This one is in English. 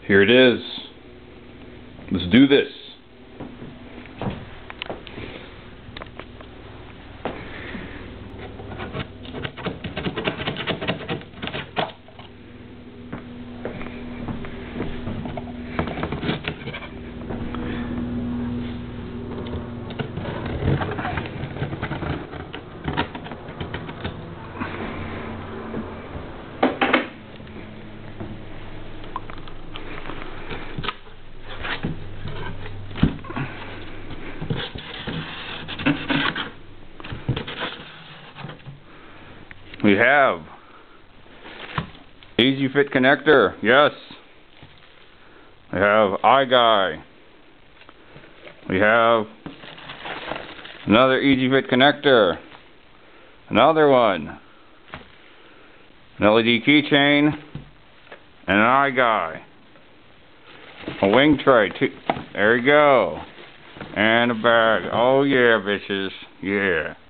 Here it is. Let's do this. We have easy fit connector, yes. We have eye guy. We have another easy fit connector. Another one. An LED keychain. And an eye guy. A wing tray. There you go. And a bag. Oh yeah, bitches. Yeah.